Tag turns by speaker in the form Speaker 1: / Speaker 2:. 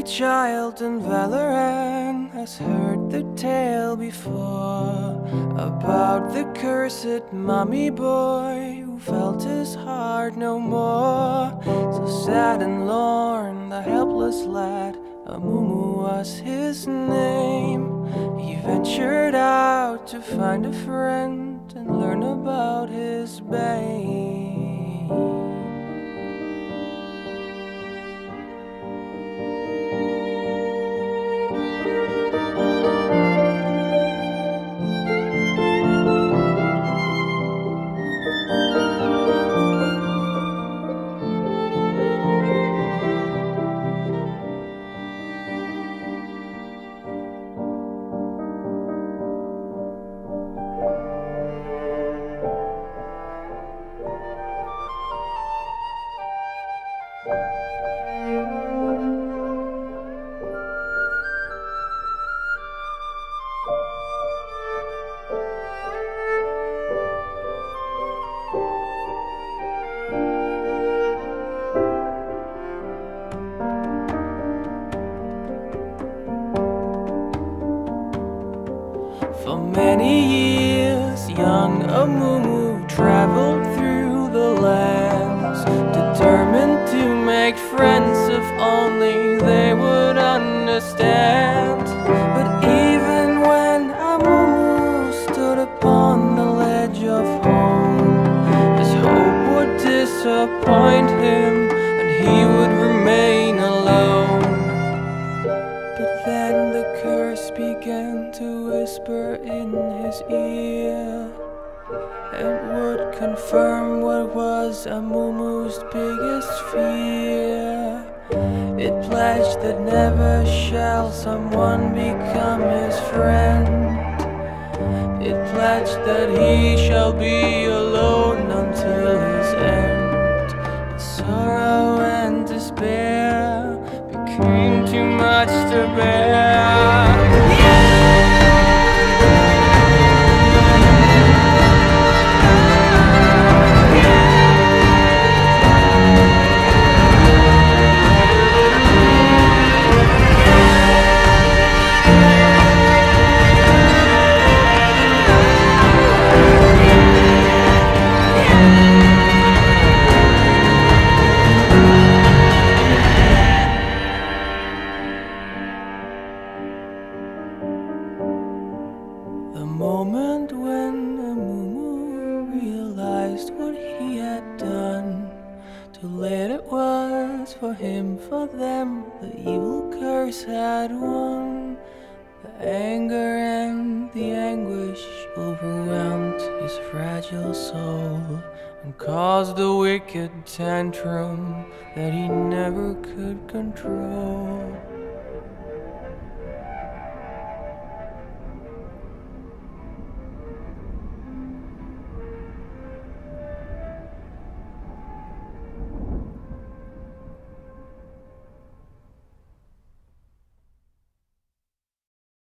Speaker 1: Every child in Valoran has heard the tale before about the cursed mummy boy who felt his heart no more. So sad and lorn, the helpless lad, Amumu was his name. He ventured out to find a friend and learn about his bane. For many years, young Amumu traveled through the lands, determined to make friends if only they would understand. But even when Amumu stood upon the ledge of home, his hope would disappoint him and he would remain alone. But then the curse began to whisper in his ear. It would confirm what was Amumu's biggest fear. It pledged that never shall someone become his friend. It pledged that he shall be alone until his end. But sorrow and despair became too much to bear. The moment when Amumu realized what he had done, too late it was for him, for them. The evil curse had won. The anger and the anguish overwhelmed his fragile soul and caused a wicked tantrum that he never could control.